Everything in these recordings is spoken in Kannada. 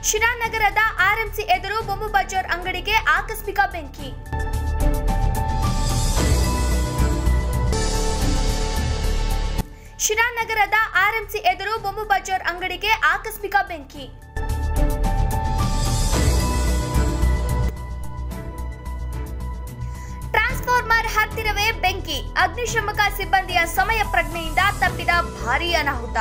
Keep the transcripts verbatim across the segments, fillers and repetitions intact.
ಶಿರಾನಗರದ ಆರ್ಎಂಸಿ ಎದುರು ಬೊಂಬು ಬಜಾರ್ ಅಂಗಡಿಗೆ ಆಕಸ್ಮಿಕ ಬೆಂಕಿ. ಶಿರಾನಗರದ ಆರ್ಎಂಸಿ ಎದುರು ಬೊಂಬು ಬಜಾರ್ ಅಂಗಡಿಗೆ ಆಕಸ್ಮಿಕ ಬೆಂಕಿ. ಟ್ರಾನ್ಸ್ಫಾರ್ಮರ್ ಹತ್ತಿರವೇ ಬೆಂಕಿ. ಅಗ್ನಿಶಾಮಕ ಸಿಬ್ಬಂದಿಯ ಸಮಯ ಪ್ರಜ್ಞೆಯಿಂದ ತಪ್ಪಿದ ಭಾರೀ ಅನಾಹುತ.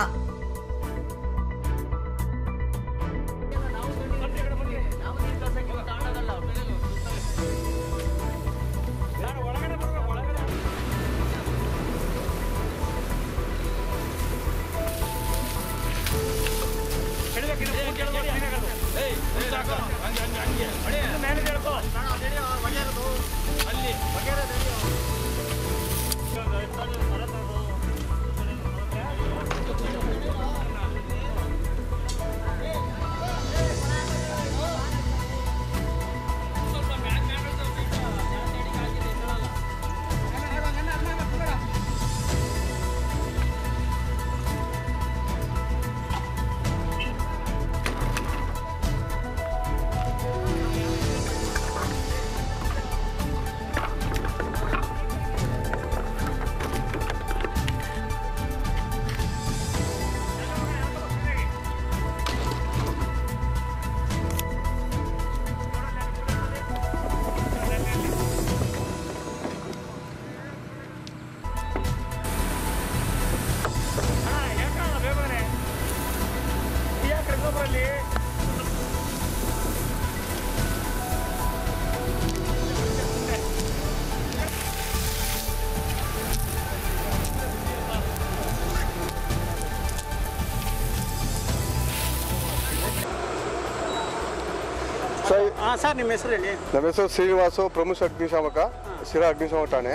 ಸರ್ ನಿಮ್ಮ ಹೆಸರು ಹೇಳಿ. ನಮ್ಮ ಹೆಸರು ಶ್ರೀನಿವಾಸು, ಪ್ರಮುಖ ಅಗ್ನಿಶಾಮಕ, ಶಿರಾ ಅಗ್ನಿಶಾಮಕ ಠಾಣೆ.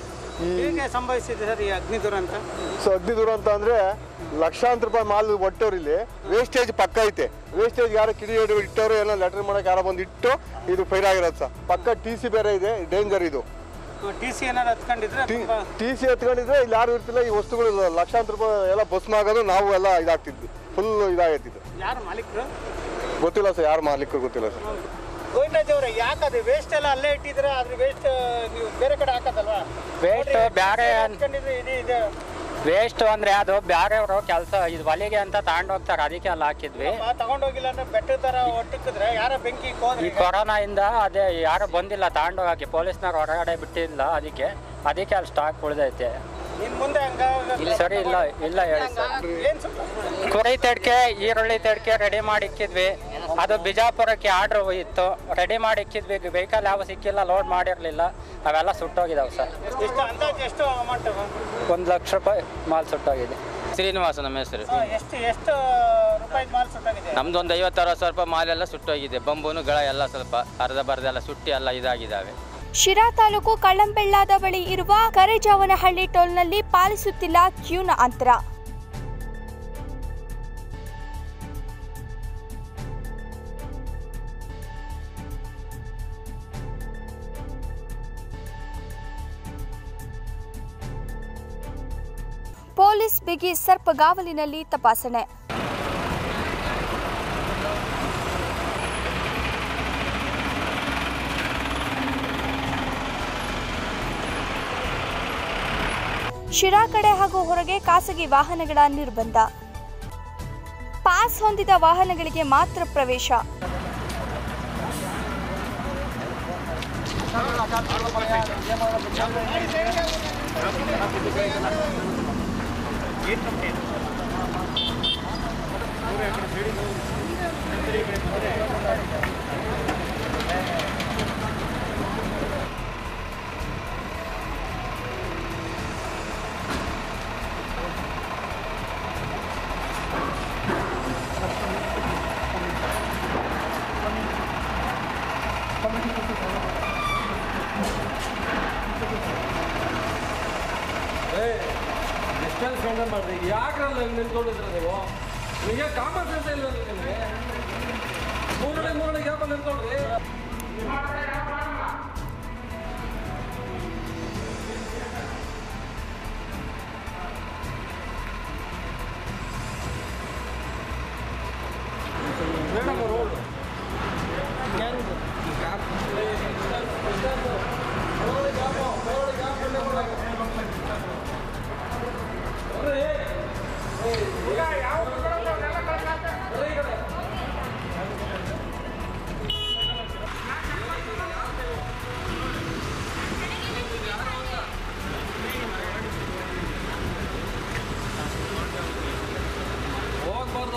ಈ ಹೇಗೆ ಸಂಭವಿಸಿದೆ ಸರ್ ಈ ಅಗ್ನಿ ದುರಂತ? ಸೊ ಅಗ್ನಿ ದುರಂತ ಅಂದರೆ ಲಕ್ಷಾಂತರ ರೂಪಾಯಿ ಮಾಲ್ ಒಟ್ಟವ್ರು ಇಲ್ಲಿ ವೇಸ್ಟೇಜ್ ಪಕ್ಕ ಐತೆ. ವೇಸ್ಟೇಜ್ ಯಾರೋ ಕಿಡಿ ಹಿಡಿದು ಇಟ್ಟವ್ರು, ಏನೋ ಲೆಟರ್ ಮಾಡೋಕೆ ಯಾರೋ ಬಂದು ಇಟ್ಟು ಇದು ಫೈರ್ ಆಗಿರೋದು ಸರ್. ಪಕ್ಕ ಟಿ ಸಿ ಬೇರೆ ಇದೆ, ಡೇಂಜರ್ ಇದು. ಟಿ ಸಿ ಏನಾರು ಹತ್ಕೊಂಡಿದ್ರೆ ಟಿ ಸಿ ಹತ್ಕೊಂಡಿದ್ರೆ ಇಲ್ಲಿ ಯಾರು ಇರ್ತಿಲ್ಲ. ಈ ವಸ್ತುಗಳು ಲಕ್ಷಾಂತರ ರೂಪಾಯಿ ಎಲ್ಲ ಭಸ್ಮ ಆಗೋದು, ನಾವು ಎಲ್ಲ ಇದಾಗ್ತಿದ್ವಿ, ಫುಲ್ ಇದಾಗೈತಿದ್ದು. ಯಾರು ಮಾಲೀಕರು ಗೊತ್ತಿಲ್ಲ ಸರ್, ಯಾರು ಮಾಲೀಕರು ಗೊತ್ತಿಲ್ಲ ಸರ್. ಗೋವಿಂದರಾಜ್ ಅವರೇ, ಯಾಕೆ ಅದು ವೇಸ್ಟ್ ಎಲ್ಲ ಅಲ್ಲೇ ಇಟ್ಟಿದ್ರೆ ಅದ್ರ ವೇಸ್ಟ್ ನೀವು ಬೇರೆ ಕಡೆ ಹಾಕೋದಲ್ವಾ? ವೇಸ್ಟ್ ಬೇರೆ ಇಡೀ ಇದೆ ವೇಸ್ಟ್ ಅಂದ್ರೆ ಅದು ಬೇರೆಯವರು ಕೆಲಸ ಇದು ಹೊಲಿಗೆ ಅಂತ ತಗೊಂಡೋಗ್ತಾರೆ, ಅದಕ್ಕೆ ಅಲ್ಲಿ ಹಾಕಿದ್ವಿ. ತಗೊಂಡೋಗಿಲ್ಲ ಅಂದ್ರೆ ಬೆಟ್ಟ ತರ ಒಟ್ಟಿದ್ರೆ ಯಾರ ಬೆಂಕಿ ಈ ಕೊರೋನಾ ಇಂದ ಅದೇ ಯಾರು ಬಂದಿಲ್ಲ ತಗೊಂಡೋಗಕ್ಕೆ, ಪೊಲೀಸ್ನವ್ರು ಹೊರಗಡೆ ಬಿಟ್ಟಿಲ್ಲ, ಅದಕ್ಕೆ ಅದಕ್ಕೆ ಅಲ್ಲಿ ಸ್ಟಾಕ್ ಉಳಿದೈತೆ. ಇನ್ ಮುಂದೆ ಇಲ್ಲ ಸರಿ, ಇಲ್ಲ ಇಲ್ಲ ಹೇಳಿ ಸರ್. ಕುರಿ ತಡ್ಕೆ, ಈರುಳ್ಳಿ ತಡ್ಕೆ ರೆಡಿ ಮಾಡಿ ಇಕ್ಕಿದ್ವಿ. ಅದು ಬಿಜಾಪುರಕ್ಕೆ ಆರ್ಡ್ರ್ ಇತ್ತು, ರೆಡಿ ಮಾಡಿ ಇಕ್ಕಿದ್ವಿ. ವೆಹಿಕಲ್ ಯಾವ ಸಿಕ್ಕಿಲ್ಲ, ಲೋಡ್ ಮಾಡಿರಲಿಲ್ಲ, ಅವೆಲ್ಲ ಸುಟ್ಟೋಗಿದಾವೆ ಸರ್. ಎಷ್ಟು ಅಮೌಂಟ್? ಒಂದು ಲಕ್ಷ ರೂಪಾಯಿ ಮಾಲ್ ಸುಟ್ಟೋಗಿದೆ. ಶ್ರೀನಿವಾಸ ನಮ್ಮ ಹೆಸರು. ಎಷ್ಟು ಎಷ್ಟು ರೂಪಾಯಿ ಮಾಲ್ ಸುಟ್ಟೋಗಿದೆ? ನಮ್ದು ಒಂದು ಐವತ್ತು ಅರವತ್ತು ಸಾವಿರ ರೂಪಾಯಿ ಮಾಲೆಲ್ಲ ಸುಟ್ಟೋಗಿದೆ. ಬಂಬೂನು ಗಳ ಎಲ್ಲ ಸ್ವಲ್ಪ ಅರ್ಧ ಬರ್ಧ ಎಲ್ಲ ಸುಟ್ಟಿ ಎಲ್ಲ ಇದಾಗಿದ್ದಾವೆ. ಶಿರಾ ತಾಲೂಕು ಕಳ್ಳಂಬೆಳ್ಳಾದ ಬಳಿ ಇರುವ ಕರೇಜಾವನಹಳ್ಳಿ ಟೋಲ್ನಲ್ಲಿ ಪಾಲಿಸುತ್ತಿಲ್ಲ ಕ್ಯೂನ ಅಂತರ. ಪೊಲೀಸ್ ಬಿಗಿ ಸರ್ಪಗಾವಲಿನಲ್ಲಿ ತಪಾಸಣೆ. ಶಿರಾ ಕಡೆ ಹಾಗೂ ಹೊರಗೆ ಖಾಸಗಿ ವಾಹನಗಳ ನಿರ್ಬಂಧ. ಪಾಸ್ ಹೊಂದಿದ ವಾಹನಗಳಿಗೆ ಮಾತ್ರ ಪ್ರವೇಶ. ಡಿಸ್ಟೆನ್ಸ್ ಮೇಂಟೈನ್ ಮಾಡಿರಿ. ಯಾಕ್ರಲ್ಲ ನಿಂತ್ಕೊಂಡಿದ್ರೆ ನೀವು? ನಿಮಗೆ ಕಾಮನ್ ಸೆನ್ಸ್ ಇಲ್ಲ ನಿಮಗೆ. ಮೂರನೇ ಮೂರನೇ ಗ್ಯಾಪಲ್ಲಿ ನಿಂತ್ಕೊಂಡ್ರಿ. ಮೇಡಮ್ ಅವರು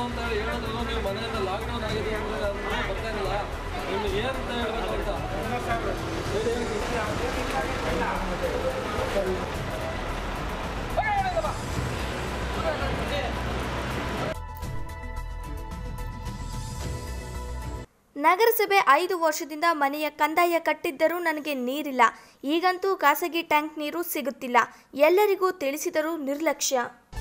ಅಂತ ಹೇಳಿ ಹೇಳಿದ್ರು ನೀವು ಮನೆಯಿಂದ ಲಾಕ್ಡೌನ್ ಆಗಿದೆ ಅಂದರೆ ಅದನ್ನು ಬರ್ತಾ ಇಲ್ಲ ನಿಮ್ಗೆ ಏನಂತ ಹೇಳ್ಬೇಕು ಅಂತ ನಗರಸಭೆ ಐದು ವರ್ಷದಿಂದ ಮನೆಯ ಕಂದಾಯ ಕಟ್ಟಿದ್ದರೂ ನನಗೆ ನೀರಿಲ್ಲ. ಈಗಂತೂ ಖಾಸಗಿ ಟ್ಯಾಂಕ್ ನೀರು ಸಿಗುತ್ತಿಲ್ಲ. ಎಲ್ಲರಿಗೂ ತಿಳಿಸಿದರೂ ನಿರ್ಲಕ್ಷ್ಯ.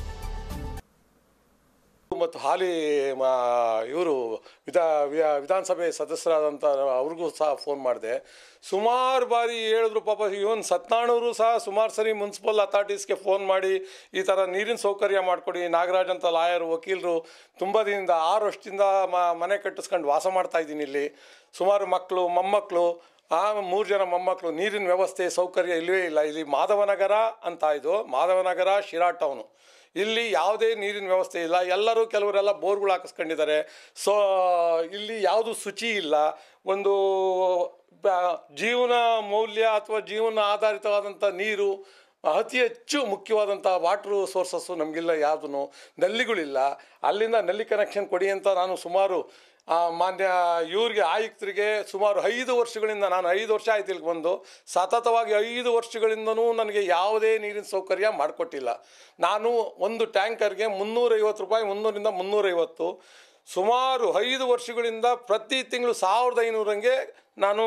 ಮತ್ತು ಹಾಲಿ ಇವರು ವಿಧಾ ವಿಧಾನಸಭೆ ಸದಸ್ಯರಾದಂಥ ಅವ್ರಿಗೂ ಸಹ ಫೋನ್ ಮಾಡಿದೆ. ಸುಮಾರು ಬಾರಿ ಹೇಳಿದ್ರು ಪಾಪ. ಇವನ್ ಸತ್ನಾಳೂರು ಸಹ ಸುಮಾರು ಸರಿ ಮುನ್ಸಿಪಲ್ ಅಥಾರಿಟೀಸ್ಗೆ ಫೋನ್ ಮಾಡಿ ಈ ಥರ ನೀರಿನ ಸೌಕರ್ಯ ಮಾಡಿಕೊಡಿ. ನಾಗರಾಜ್ ಅಂತ ಲಾಯರು ವಕೀಲರು ತುಂಬ ದಿನದಿಂದ ಆರು ವರ್ಷದಿಂದ ಮ ಮನೆ ಕಟ್ಟಿಸ್ಕೊಂಡು ವಾಸ ಮಾಡ್ತಾ ಇದ್ದೀನಿ ಇಲ್ಲಿ. ಸುಮಾರು ಮಕ್ಕಳು ಮೊಮ್ಮಕ್ಕಳು, ಆ ಮೂರು ಜನ ಮೊಮ್ಮಕ್ಕಳು. ನೀರಿನ ವ್ಯವಸ್ಥೆ ಸೌಕರ್ಯ ಇಲ್ಲವೇ ಇಲ್ಲ. ಇಲ್ಲಿ ಮಾಧವನಗರ ಅಂತ ಇದು ಮಾಧವನಗರ ಶಿರಾ ಟೌನು. ಇಲ್ಲಿ ಯಾವುದೇ ನೀರಿನ ವ್ಯವಸ್ಥೆ ಇಲ್ಲ. ಎಲ್ಲರೂ ಕೆಲವರೆಲ್ಲ ಬೋರ್ಗಳು ಹಾಕಿಸ್ಕೊಂಡಿದ್ದಾರೆ. ಸೊ ಇಲ್ಲಿ ಯಾವುದು ಶುಚಿ ಇಲ್ಲ. ಒಂದು ಜೀವನ ಮೌಲ್ಯ ಅಥವಾ ಜೀವನ ಆಧಾರಿತವಾದಂಥ ನೀರು ಅತಿ ಹೆಚ್ಚು ಮುಖ್ಯವಾದಂಥ ವಾಟ್ರು ಸೋರ್ಸಸ್ಸು ನಮಗಿಲ್ಲ. ಯಾವುದೂ ನಲ್ಲಿಗಳಿಲ್ಲ. ಅಲ್ಲಿಂದ ನಲ್ಲಿ ಕನೆಕ್ಷನ್ ಕೊಡಿ ಅಂತ ನಾನು ಸುಮಾರು ಮಾನ್ಯ ಇವ್ರಿಗೆ ಆಯುಕ್ತರಿಗೆ ಸುಮಾರು ಐದು ವರ್ಷಗಳಿಂದ, ನಾನು ಐದು ವರ್ಷ ಆಯ್ತು ಇಲ್ಲಿಗೆ ಬಂದು, ಸತತವಾಗಿ ಐದು ವರ್ಷಗಳಿಂದನೂ ನನಗೆ ಯಾವುದೇ ನೀರಿನ ಸೌಕರ್ಯ ಮಾಡಿಕೊಟ್ಟಿಲ್ಲ. ನಾನು ಒಂದು ಟ್ಯಾಂಕರ್ಗೆ ಮುನ್ನೂರೈವತ್ತು ರೂಪಾಯಿ, ಮುನ್ನೂರಿಂದ ಮುನ್ನೂರೈವತ್ತು ಸುಮಾರು ಐದು ವರ್ಷಗಳಿಂದ ಪ್ರತಿ ತಿಂಗಳು ಸಾವಿರದ ಐನೂರಂಗೆ ನಾನು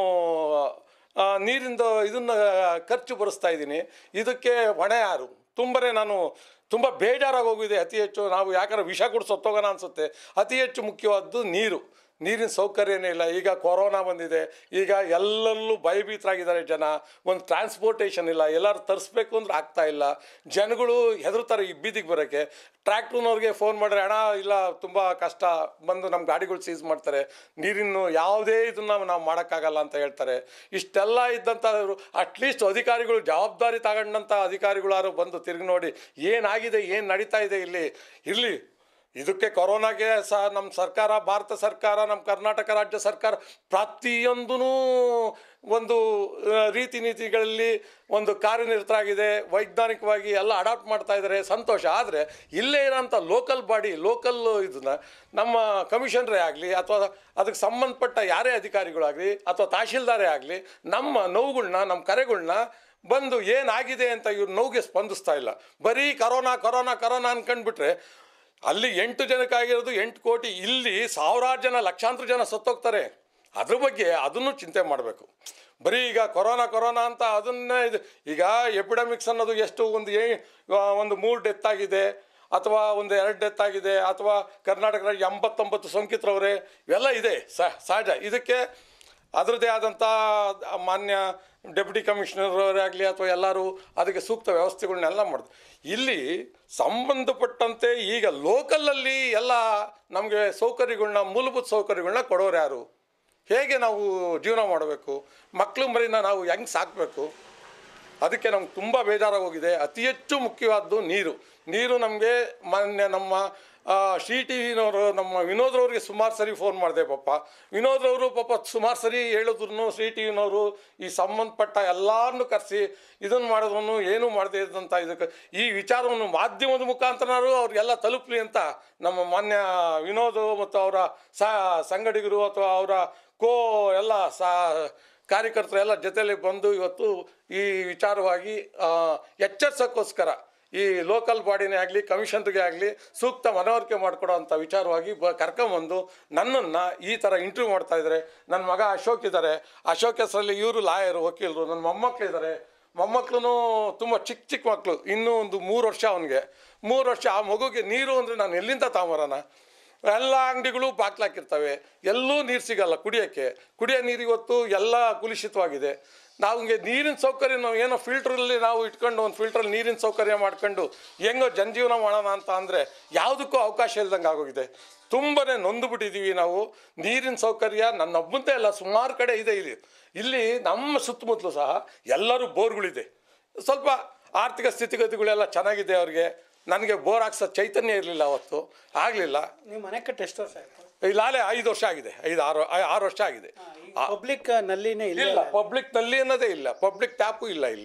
ನೀರಿಂದ ಇದನ್ನು ಖರ್ಚು ಬರೆಸ್ತಾ ಇದ್ದೀನಿ. ಇದಕ್ಕೆ ಹೊಣೆ ಯಾರು? ತುಂಬನೇ ನಾನು ತುಂಬ ಬೇಜಾರಾಗಿ ಹೋಗಿದೆ. ಅತಿ ಹೆಚ್ಚು ನಾವು ಯಾಕಂದ್ರೆ ವಿಷ ಕುಡಿದು ಸತ್ತೋಗೋಣ ಅನಿಸುತ್ತೆ. ಅತಿ ಹೆಚ್ಚು ಮುಖ್ಯವಾದ್ದು ನೀರು. ನೀರಿನ ಸೌಕರ್ಯನೇ ಇಲ್ಲ. ಈಗ ಕೊರೋನಾ ಬಂದಿದೆ. ಈಗ ಎಲ್ಲರಲ್ಲೂ ಭಯಭೀತರಾಗಿದ್ದಾರೆ ಜನ. ಒಂದು ಟ್ರಾನ್ಸ್ಪೋರ್ಟೇಷನ್ ಇಲ್ಲ. ಎಲ್ಲರೂ ತರಿಸ್ಬೇಕು ಅಂದ್ರೆ ಆಗ್ತಾ ಇಲ್ಲ. ಜನಗಳು ಹೆದರ್ತಾರೆ ಈ ಬೀದಿಗೆ ಬರೋಕ್ಕೆ. ಟ್ರ್ಯಾಕ್ಟ್ರನವ್ರಿಗೆ ಫೋನ್ ಮಾಡಿದ್ರೆ ಹಣ ಇಲ್ಲ, ತುಂಬ ಕಷ್ಟ, ಬಂದು ನಮ್ಮ ಗಾಡಿಗಳು ಸೀಸ್ ಮಾಡ್ತಾರೆ, ನೀರಿನ ಯಾವುದೇ ಇದನ್ನು ನಾವು ಮಾಡೋಕ್ಕಾಗಲ್ಲ ಅಂತ ಹೇಳ್ತಾರೆ. ಇಷ್ಟೆಲ್ಲ ಇದ್ದಂಥವ್ರು ಅಟ್ಲೀಸ್ಟ್ ಅಧಿಕಾರಿಗಳು, ಜವಾಬ್ದಾರಿ ತಗೊಂಡಂಥ ಅಧಿಕಾರಿಗಳಾರು ಬಂದು ತಿರುಗಿ ನೋಡಿ ಏನಾಗಿದೆ, ಏನು ನಡೀತಾ ಇದೆ ಇಲ್ಲಿ. ಇರಲಿ, ಇದಕ್ಕೆ ಕೊರೋನಾಗೆ ಸಹ ನಮ್ಮ ಸರ್ಕಾರ, ಭಾರತ ಸರ್ಕಾರ, ನಮ್ಮ ಕರ್ನಾಟಕ ರಾಜ್ಯ ಸರ್ಕಾರ ಪ್ರತಿಯೊಂದೂ ಒಂದು ರೀತಿ ನೀತಿಗಳಲ್ಲಿ ಒಂದು ಕಾರ್ಯನಿರತರಾಗಿದೆ. ವೈಜ್ಞಾನಿಕವಾಗಿ ಎಲ್ಲ ಅಡಾಪ್ಟ್ ಮಾಡ್ತಾ ಇದ್ದಾರೆ, ಸಂತೋಷ. ಆದರೆ ಇಲ್ಲೇ ಇರೋಂಥ ಲೋಕಲ್ ಬಾಡಿ, ಲೋಕಲ್ ಇದನ್ನು ನಮ್ಮ ಕಮಿಷನರೇ ಆಗಲಿ ಅಥವಾ ಅದಕ್ಕೆ ಸಂಬಂಧಪಟ್ಟ ಯಾರೇ ಅಧಿಕಾರಿಗಳಾಗಲಿ ಅಥವಾ ತಹಶೀಲ್ದಾರೇ ಆಗಲಿ ನಮ್ಮ ನೋವುಗಳ್ನ, ನಮ್ಮ ಕರೆಗಳ್ನ ಬಂದು ಏನಾಗಿದೆ ಅಂತ ಇವ್ರು ನೋವಿಗೆ ಸ್ಪಂದಿಸ್ತಾ ಇಲ್ಲ. ಬರೀ ಕರೋನಾ ಕರೋನಾ ಕರೋನಾ ಅನ್ಕೊಂಡ್ಬಿಟ್ರೆ ಅಲ್ಲಿ ಎಂಟು ಜನಕ್ಕಾಗಿರೋದು ಎಂಟು ಕೋಟಿ, ಇಲ್ಲಿ ಸಾವಿರಾರು ಜನ, ಲಕ್ಷಾಂತರ ಜನ ಸತ್ತೋಗ್ತಾರೆ. ಅದ್ರ ಬಗ್ಗೆ ಅದನ್ನು ಚಿಂತೆ ಮಾಡಬೇಕು. ಬರೀ ಈಗ ಕೊರೋನಾ ಕೊರೋನಾ ಅಂತ ಅದನ್ನೇ ಇದು. ಈಗ ಎಪಿಡೆಮಿಕ್ಸ್ ಅನ್ನೋದು ಎಷ್ಟು ಒಂದು ಏ ಒಂದು ಮೂರು ಡೆತ್ ಆಗಿದೆ ಅಥವಾ ಒಂದು ಎರಡು ಡೆತ್ ಆಗಿದೆ ಅಥವಾ ಕರ್ನಾಟಕದಲ್ಲಿ ಎಂಬತ್ತೊಂಬತ್ತು ಸೋಂಕಿತರವರೇ, ಇವೆಲ್ಲ ಇದೆ ಸಹಜ. ಇದಕ್ಕೆ ಅದರದ್ದೇ ಆದಂಥ ಮಾನ್ಯ ಡೆಪ್ಯೂಟಿ ಕಮಿಷನರ್ ಆಗಲಿ ಅಥವಾ ಎಲ್ಲರೂ ಅದಕ್ಕೆ ಸೂಕ್ತ ವ್ಯವಸ್ಥೆಗಳನ್ನೆಲ್ಲ ಮಾಡಿದ್ರು. ಇಲ್ಲಿ ಸಂಬಂಧಪಟ್ಟಂತೆ ಈಗ ಲೋಕಲಲ್ಲಿ ಎಲ್ಲ ನಮಗೆ ಸೌಕರ್ಯಗಳನ್ನ, ಮೂಲಭೂತ ಸೌಕರ್ಯಗಳನ್ನ ಕೊಡೋರು ಯಾರು? ಹೇಗೆ ನಾವು ಜೀವನ ಮಾಡಬೇಕು? ಮಕ್ಕಳು ಮರಿನ ನಾವು ಹೆಂಗೆ ಸಾಕಬೇಕು? ಅದಕ್ಕೆ ನಮ್ಗೆ ತುಂಬ ಬೇಜಾರಾಗೋಗಿದೆ. ಅತಿ ಹೆಚ್ಚು ಮುಖ್ಯವಾದ್ದು ನೀರು. ನೀರು ನಮಗೆ ಮಾನ್ಯ ನಮ್ಮ ಶ್ರೀ ಟಿ ವಿನವರು, ನಮ್ಮ ವಿನೋದ್ರವ್ರಿಗೆ ಸುಮಾರು ಸರಿ ಫೋನ್ ಮಾಡಿದೆ. ಪಾಪ ವಿನೋದ್ರವರು ಪಾಪ ಸುಮಾರು ಸರಿ ಹೇಳಿದ್ರು. ಶ್ರೀ ಟಿ ವಿನವರು ಈ ಸಂಬಂಧಪಟ್ಟ ಎಲ್ಲರನ್ನೂ ಕರೆಸಿ ಇದನ್ನು ಮಾಡಿದ್ರು, ಏನೂ ಮಾಡದೇ ಇದ್ದಂಥ ಇದಕ್ಕೆ ಈ ವಿಚಾರವನ್ನು ಮಾಧ್ಯಮದ ಮುಖಾಂತರನಾರು ಅವ್ರಿಗೆಲ್ಲ ತಲುಪಲಿ ಅಂತ ನಮ್ಮ ಮಾನ್ಯ ವಿನೋದ್ ಮತ್ತು ಅವರ ಸ ಸಂಗಡಿಗರು ಅಥವಾ ಅವರ ಕೋ ಎಲ್ಲ ಸಾ ಕಾರ್ಯಕರ್ತರು ಎಲ್ಲ ಜೊತೆಯಲ್ಲಿ ಬಂದು ಇವತ್ತು ಈ ವಿಚಾರವಾಗಿ ಎಚ್ಚರಿಸೋಕ್ಕೋಸ್ಕರ ಈ ಲೋಕಲ್ ಬಾಡಿನೇ ಆಗಲಿ, ಕಮಿಷನ್ರಿಗೆ ಆಗಲಿ ಸೂಕ್ತ ಮನವರಿಕೆ ಮಾಡಿಕೊಡೋ ಅಂಥ ವಿಚಾರವಾಗಿ ಬ ಕರ್ಕೊಂಬಂದು ನನ್ನನ್ನು ಈ ಥರ ಇಂಟರ್ವ್ಯೂ ಮಾಡ್ತಾಯಿದ್ದಾರೆ. ನನ್ನ ಮಗ ಅಶೋಕ್ ಇದ್ದಾರೆ. ಅಶೋಕ್ ಹೆಸರಲ್ಲಿ ಇವರು ಲಾಯರು, ವಕೀಲರು. ನನ್ನ ಮೊಮ್ಮಕ್ಕಳಿದ್ದಾರೆ. ಮೊಮ್ಮಕ್ಕಳು ತುಂಬ ಚಿಕ್ಕ ಚಿಕ್ಕ ಮಕ್ಕಳು. ಇನ್ನೂ ಒಂದು ಮೂರು ವರ್ಷ ಅವನಿಗೆ. ಮೂರು ವರ್ಷ ಆ ಮಗುಗೆ ನೀರು ಅಂದರೆ ನಾನು ಎಲ್ಲಿಂದ ತಾಂಬರೋಣ? ಎಲ್ಲ ಅಂಗಡಿಗಳು ಬಾಗ್ಲಾಕಿರ್ತವೆ, ಎಲ್ಲೂ ನೀರು ಸಿಗಲ್ಲ ಕುಡಿಯೋಕ್ಕೆ. ಕುಡಿಯೋ ನೀರು ಇವತ್ತು ಎಲ್ಲ ಕುಲುಷಿತವಾಗಿದೆ. ನಮಗೆ ನೀರಿನ ಸೌಕರ್ಯ ನಾವು ಏನೋ ಫಿಲ್ಟ್ರಲ್ಲಿ ನಾವು ಇಟ್ಕೊಂಡು ಒಂದು ಫಿಲ್ಟ್ರಲ್ಲಿ ನೀರಿನ ಸೌಕರ್ಯ ಮಾಡ್ಕೊಂಡು ಹೆಂಗೋ ಜನಜೀವನ ಮಾಡೋಣ ಅಂತ ಅಂದರೆ ಯಾವುದಕ್ಕೂ ಅವಕಾಶ ಇಲ್ದಂಗೆ ಆಗೋಗಿದೆ. ತುಂಬಾ ನೊಂದು ಬಿಟ್ಟಿದ್ದೀವಿ ನಾವು. ನೀರಿನ ಸೌಕರ್ಯ ನನ್ನೊಬ್ಬಂತೆ ಎಲ್ಲ ಸುಮಾರು ಕಡೆ ಇದೆ. ಇಲ್ಲಿ ಇಲ್ಲಿ ನಮ್ಮ ಸುತ್ತಮುತ್ತಲೂ ಸಹ ಎಲ್ಲರೂ ಬೋರ್ಗಳಿದೆ. ಸ್ವಲ್ಪ ಆರ್ಥಿಕ ಸ್ಥಿತಿಗತಿಗಳೆಲ್ಲ ಚೆನ್ನಾಗಿದೆ ಅವ್ರಿಗೆ. ನನಗೆ ಬೋರ್ ಹಾಕ್ಸೋ ಚೈತನ್ಯ ಇರಲಿಲ್ಲ ಅವತ್ತು, ಆಗಲಿಲ್ಲ. ನೀವು ಮನೆ ಕಟ್ಟಿ ಎಷ್ಟು ವರ್ಷ ಆಯಿತು? ಇಲ್ಲಾಲೆ ಐದು ವರ್ಷ ಆಗಿದೆ. ಐದು ಆರು ಆರು ವರ್ಷ ಆಗಿದೆ. ಪಬ್ಲಿಕ್ ನಲ್ಲಿನೇ ಇಲ್ಲ, ಪಬ್ಲಿಕ್ ನಲ್ಲಿ ಅನ್ನೋದೇ ಇಲ್ಲ. ಪಬ್ಲಿಕ್ ಟ್ಯಾಪು ಇಲ್ಲ ಇಲ್ಲಿ.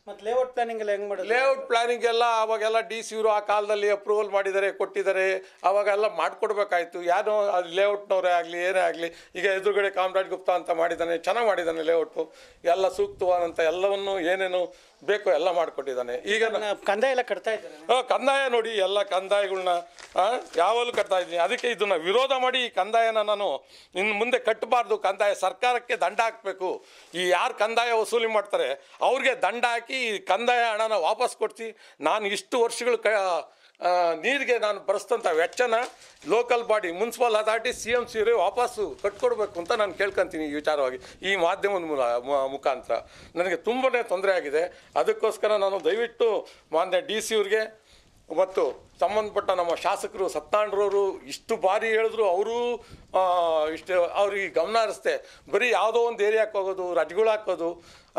ಮತ್ತೆ ಲೇಔಟ್ ಪ್ಲಾನಿಂಗ್ ಎಲ್ಲ ಹೆಂಗ್ ಮಾಡೋದು? ಲೇಔಟ್ ಪ್ಲಾನಿಂಗ್ ಎಲ್ಲ ಅವಾಗೆಲ್ಲ ಡಿ ಸಿ ಇವರು ಆ ಕಾಲದಲ್ಲಿ ಅಪ್ರೂವಲ್ ಮಾಡಿದ್ದಾರೆ, ಕೊಟ್ಟಿದ್ದಾರೆ. ಅವಾಗೆಲ್ಲ ಮಾಡಿಕೊಡ್ಬೇಕಾಯ್ತು. ಯಾರೋ ಅದು ಲೇಔಟ್ನವರೇ ಆಗಲಿ ಏನೇ ಆಗಲಿ. ಈಗ ಎದುರುಗಡೆ ಕಾಮರಾಜ್ ಗುಪ್ತಾ ಅಂತ ಮಾಡಿದ್ದಾನೆ, ಚೆನ್ನಾಗಿ ಮಾಡಿದ್ದಾನೆ ಲೇಔಟು. ಎಲ್ಲ ಸೂಕ್ತವಾದಂಥ ಎಲ್ಲವನ್ನು ಏನೇನು ಬೇಕೋ ಎಲ್ಲ ಮಾಡಿಕೊಟ್ಟಿದ್ದಾನೆ. ಈಗ ಕಂದಾಯ ಎಲ್ಲ ಕಟ್ತಾ ಇದ್ದಾರೆ. ಹಾಂ, ಕಂದಾಯ ನೋಡಿ ಎಲ್ಲ ಕಂದಾಯಗಳನ್ನ ಯಾವಾಗಲೂ ಕಟ್ತಾ ಇದ್ದೀನಿ. ಅದಕ್ಕೆ ಇದನ್ನು ವಿರೋಧ ಮಾಡಿ ಈ ಕಂದಾಯನ ನಾನು ಇನ್ನು ಮುಂದೆ ಕಟ್ಟಬಾರ್ದು. ಕಂದಾಯ ಸರ್ಕಾರಕ್ಕೆ ದಂಡ ಹಾಕಬೇಕು. ಈ ಯಾರು ಕಂದಾಯ ವಸೂಲಿ ಮಾಡ್ತಾರೆ ಅವ್ರಿಗೆ ದಂಡ ಹಾಕಿ ಈ ಕಂದಾಯ ಹಣನ ವಾಪಸ್ ಕೊಡ್ತಿ. ನಾನು ಇಷ್ಟು ವರ್ಷಗಳು ಕ ನೀರಿಗೆ ನಾನು ಬರೆಸ್ತಂಥ ವೆಚ್ಚನ local body municipal authority C M C ವಾಪಸ್ಸು ಕಟ್ಕೊಡ್ಬೇಕು ಅಂತ ನಾನು ಕೇಳ್ಕೊತೀನಿ ಈ ವಿಚಾರವಾಗಿ ಈ ಮಾಧ್ಯಮದ ಮೂಲ ಮುಖಾಂತರ. ನನಗೆ ತುಂಬನೇ ತೊಂದರೆ ಆಗಿದೆ. ಅದಕ್ಕೋಸ್ಕರ ನಾನು ದಯವಿಟ್ಟು ಮಾನ್ಯ ಡಿ ಸಿ ಅವ್ರಿಗೆ ಮತ್ತು ಸಂಬಂಧಪಟ್ಟ ನಮ್ಮ ಶಾಸಕರು ಸತ್ಯನಾರಾಯಣರವರು ಇಷ್ಟು ಬಾರಿ ಹೇಳಿದ್ರು ಅವರು ಇಷ್ಟು ಅವ್ರಿಗೆ ಗಮನ ಹರಿಸ್ತೆ. ಬರೀ ಯಾವುದೋ ಒಂದು ಏರಿಯಾಕ್ಕೆ ಹೋಗೋದು, ರಜಗಳು ಹಾಕೋದು,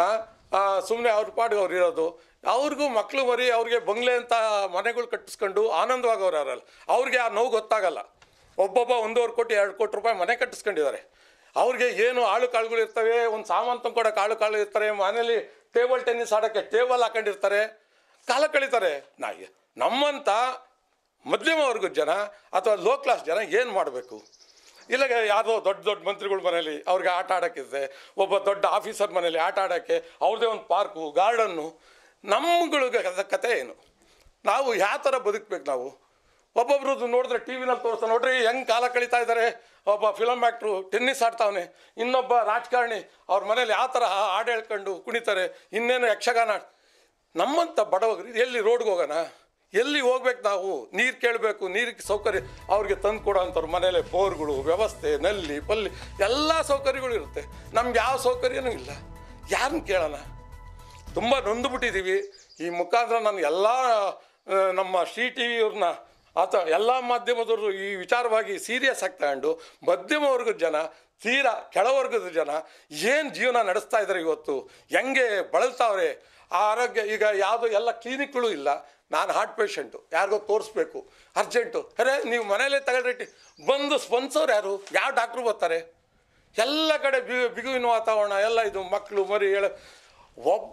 ಸುಮ್ಮನೆ ಅವ್ರ ಪಾಡಿಗೆ ಅವ್ರು ಇರೋದು. ಅವ್ರಿಗೂ ಮಕ್ಕಳು ಮರಿ ಅವ್ರಿಗೆ ಬಂಗ್ಲೆ ಅಂತ ಮನೆಗಳು ಕಟ್ಟಿಸ್ಕೊಂಡು ಆನಂದವಾಗವ್ರು ಯಾರಲ್ಲ. ಅವ್ರಿಗೆ ಆ ನೋವು ಗೊತ್ತಾಗಲ್ಲ. ಒಬ್ಬೊಬ್ಬ ಒಂದೂವರೆ ಕೋಟಿ ಎರಡು ಕೋಟಿ ರೂಪಾಯಿ ಮನೆ ಕಟ್ಟಿಸ್ಕೊಂಡಿದ್ದಾರೆ. ಅವ್ರಿಗೆ ಏನು ಆಳು ಕಾಳುಗಳು ಇರ್ತವೆ, ಒಂದು ಸಾಮಾನು ತಂದ್ಕೊಡೋಕೆ ಆಳು ಕಾಳು ಇರ್ತಾರೆ, ಮನೇಲಿ ಟೇಬಲ್ ಟೆನ್ನಿಸ್ ಆಡೋಕ್ಕೆ ಟೇಬಲ್ ಹಾಕೊಂಡಿರ್ತಾರೆ, ಕಾಲ ಕಳೀತಾರೆ. ನಾ ನಮ್ಮಂಥ ಮಧ್ಯಮ ವರ್ಗದ ಜನ ಅಥವಾ ಲೋ ಕ್ಲಾಸ್ ಜನ ಏನು ಮಾಡಬೇಕು? ಇಲ್ಲ ಯಾವುದೋ ದೊಡ್ಡ ದೊಡ್ಡ ಮಂತ್ರಿಗಳ ಮನೇಲಿ ಅವ್ರಿಗೆ ಆಟ ಆಡೋಕ್ಕಿದೆ, ಒಬ್ಬ ದೊಡ್ಡ ಆಫೀಸರ್ ಮನೇಲಿ ಆಟ ಆಡೋಕ್ಕೆ ಅವ್ರದ್ದೇ ಒಂದು ಪಾರ್ಕು ಗಾರ್ಡನ್ನು. ನಮ್ಮಗಳಿಗೆ ಕತೆ ಏನು? ನಾವು ಯಾವ ಥರ ಬದುಕಬೇಕು? ನಾವು ಒಬ್ಬೊಬ್ರದ್ದು ನೋಡಿದ್ರೆ ಟಿ ವಿನಲ್ಲಿ ತೋರಿಸ್ತಾ ನೋಡ್ರಿ ಹೆಂಗೆ ಕಾಲ ಕಳೀತಾ ಇದ್ದಾರೆ. ಒಬ್ಬ ಫಿಲಮ್ ಆ್ಯಕ್ಟ್ರು ಟೆನ್ನಿಸ್ ಆಡ್ತಾವನೆ, ಇನ್ನೊಬ್ಬ ರಾಜಕಾರಣಿ ಅವ್ರ ಮನೇಲಿ ಯಾವ ಥರ ಹಾಡು ಹೇಳ್ಕೊಂಡು ಕುಣಿತಾರೆ, ಇನ್ನೇನು ಯಕ್ಷಗಾನ. ನಮ್ಮಂಥ ಬಡವರಿಗೆ ಎಲ್ಲಿ ರೋಡ್ಗೆ ಹೋಗೋಣ? ಎಲ್ಲಿ ಹೋಗ್ಬೇಕು? ನಾವು ನೀರು ಕೇಳಬೇಕು, ನೀರಿಗೆ ಸೌಕರ್ಯ ಅವ್ರಿಗೆ ತಂದು ಕೊಡೋ ಅಂಥವ್ರ ಮನೇಲೆ ಬೋರ್ಗಳು, ವ್ಯವಸ್ಥೆ, ನಲ್ಲಿ ಪಲ್ಲಿ ಎಲ್ಲ ಸೌಕರ್ಯಗಳು ಇರುತ್ತೆ. ನಮ್ಗೆ ಯಾವ ಸೌಕರ್ಯನೂ ಇಲ್ಲ. ಯಾರನ್ನ ಕೇಳೋಣ? ತುಂಬ ನೊಂದುಬಿಟ್ಟಿದ್ದೀವಿ. ಈ ಮುಖಾಂತರ ನಾನು ಎಲ್ಲ ನಮ್ಮ ಶ್ರೀ ಟಿ ವಿಯವ್ರನ್ನ ಅಥವಾ ಎಲ್ಲ ಮಾಧ್ಯಮದವರು ಈ ವಿಚಾರವಾಗಿ ಸೀರಿಯಸ್ ಆಗಿ ತಗೊಂಡು ಮಧ್ಯಮ ವರ್ಗದ ಜನ, ತೀರಾ ಕೆಳವರ್ಗದ ಜನ ಏನು ಜೀವನ ನಡೆಸ್ತಾ ಇದ್ದಾರೆ ಇವತ್ತು, ಹೆಂಗೆ ಬಳಲ್ತಾವ್ರೆ. ಆ ಆರೋಗ್ಯ ಈಗ ಯಾವುದೋ ಎಲ್ಲ ಕ್ಲಿನಿಕ್ಗಳು ಇಲ್ಲ. ನಾನು ಹಾರ್ಟ್ ಪೇಷಂಟು, ಯಾರಿಗೋ ತೋರಿಸ್ಬೇಕು ಅರ್ಜೆಂಟು. ಅರೆ ನೀವು ಮನೇಲೇ ತಗೊಳ್ರಿ ಬಂದು ಸ್ಪಂದಿಸೋರು ಯಾರು? ಯಾವ ಡಾಕ್ಟ್ರು ಬರ್ತಾರೆ? ಎಲ್ಲ ಕಡೆ ಬಿ ಬಿಗುವಿನ ವಾತಾವರಣ ಎಲ್ಲ. ಇದು ಮಕ್ಕಳು ಮರಿ ಹೇಳ ಒಬ್ಬ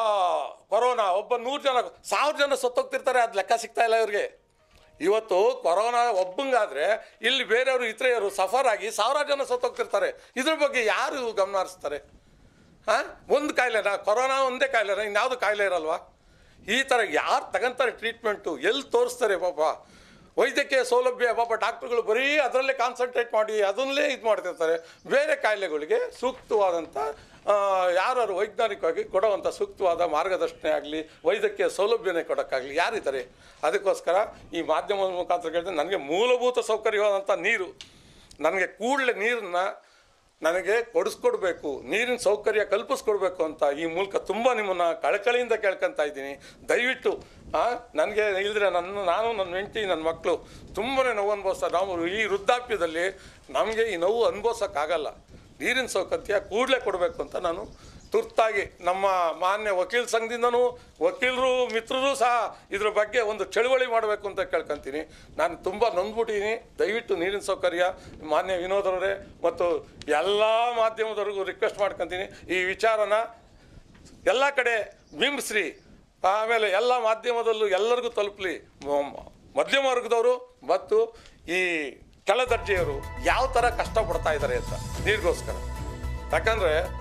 ಕೊರೋನಾ ಒಬ್ಬ ನೂರು ಜನ ಸಾವಿರ ಜನ ಸತ್ತೋಗ್ತಿರ್ತಾರೆ. ಅದು ಲೆಕ್ಕ ಸಿಗ್ತಾ ಇಲ್ಲ ಇವ್ರಿಗೆ. ಇವತ್ತು ಕೊರೋನಾ ಒಬ್ಬಂಗಾದರೆ ಇಲ್ಲಿ ಬೇರೆಯವರು ಇತರೆಯವರು ಸಫರ್ ಆಗಿ ಸಾವಿರಾರು ಜನ ಸತ್ತೋಗ್ತಿರ್ತಾರೆ. ಇದ್ರ ಬಗ್ಗೆ ಯಾರು ಗಮನ ಹರಿಸ್ತಾರೆ? ಹಾಂ, ಒಂದು ಕಾಯಿಲೆನಾ? ಕೊರೋನಾ ಒಂದೇ ಕಾಯಿಲೆನಾ? ಇನ್ಯಾವುದು ಕಾಯಿಲೆ ಇರಲ್ವಾ? ಈ ಥರ ಯಾರು ತಗೊಂತಾರೆ ಟ್ರೀಟ್ಮೆಂಟು? ಎಲ್ಲಿ ತೋರಿಸ್ತಾರೆ? ಪಾಪ ವೈದ್ಯಕೀಯ ಸೌಲಭ್ಯ ಪಾಪ ಡಾಕ್ಟ್ರುಗಳು ಬರೀ ಅದರಲ್ಲೇ ಕಾನ್ಸಂಟ್ರೇಟ್ ಮಾಡಿ ಅದನ್ನಲ್ಲೇ ಇದು ಮಾಡ್ತಿರ್ತಾರೆ. ಬೇರೆ ಕಾಯಿಲೆಗಳಿಗೆ ಸೂಕ್ತವಾದಂಥ ಯಾರು ವೈಜ್ಞಾನಿಕವಾಗಿ ಕೊಡುವಂಥ ಸೂಕ್ತವಾದ ಮಾರ್ಗದರ್ಶನ ಆಗಲಿ, ವೈದ್ಯಕೀಯ ಸೌಲಭ್ಯನೇ ಕೊಡೋಕ್ಕಾಗಲಿ ಯಾರಿದ್ದಾರೆ? ಅದಕ್ಕೋಸ್ಕರ ಈ ಮಾಧ್ಯಮದ ಮುಖಾಂತರ ಹೇಳಿದ್ರೆ ನನಗೆ ಮೂಲಭೂತ ಸೌಕರ್ಯವಾದಂಥ ನೀರು, ನನಗೆ ಕೂಡಲೇ ನೀರನ್ನ ನನಗೆ ಕೊಡಿಸ್ಕೊಡ್ಬೇಕು, ನೀರಿನ ಸೌಕರ್ಯ ಕಲ್ಪಿಸ್ಕೊಡ್ಬೇಕು ಅಂತ ಈ ಮೂಲಕ ತುಂಬ ನಿಮ್ಮನ್ನು ಕಳಕಳಿಯಿಂದ ಕೇಳ್ಕೊತಾ ಇದ್ದೀನಿ. ದಯವಿಟ್ಟು ನನಗೆ ಇಲ್ಲದ್ರೆ ನನ್ನ ನಾನು ನನ್ನ ಹೆಂಡತಿ ನನ್ನ ಮಕ್ಕಳು ತುಂಬಾ ನೋವು ಅನುಭವಿಸ್ತಾರೆ. ನಾವು ಈ ವೃದ್ಧಾಪ್ಯದಲ್ಲಿ ನಮಗೆ ಈ ನೋವು ಅನುಭವಿಸೋಕ್ಕಾಗಲ್ಲ. ನೀರಿನ ಸೌಕರ್ಯ ಕೂಡಲೇ ಕೊಡಬೇಕು ಅಂತ ನಾನು ತುರ್ತಾಗಿ ನಮ್ಮ ಮಾನ್ಯ ವಕೀಲ ಸಂಘದಿಂದನೂ ವಕೀಲರು ಮಿತ್ರರು ಸಹ ಇದ್ರ ಬಗ್ಗೆ ಒಂದು ಚಳುವಳಿ ಮಾಡಬೇಕು ಅಂತ ಕೇಳ್ಕೊತೀನಿ. ನಾನು ತುಂಬ ನೊಂದ್ಬಿಟ್ಟಿದ್ದೀನಿ. ದಯವಿಟ್ಟು ನೀರಿನ ಸೌಕರ್ಯ ಮಾನ್ಯ ವಿನೋದರವರೇ ಮತ್ತು ಎಲ್ಲ ಮಾಧ್ಯಮದವ್ರಿಗೂ ರಿಕ್ವೆಸ್ಟ್ ಮಾಡ್ಕೊತೀನಿ, ಈ ವಿಚಾರನ ಎಲ್ಲ ಕಡೆ ಬಿಂಬಿಸ್ರಿ. ಆಮೇಲೆ ಎಲ್ಲ ಮಾಧ್ಯಮದಲ್ಲೂ ಎಲ್ಲರಿಗೂ ತಲುಪಲಿ. ಮಧ್ಯಮ ವರ್ಗದವರು ಮತ್ತು ಈ ಕೆಳ ದರ್ಜೆಯವರು ಯಾವ ಥರ ಕಷ್ಟಪಡ್ತಾ ಇದ್ದಾರೆ ಅಂತ ನೀರಿಗೋಸ್ಕರ. ಯಾಕಂದರೆ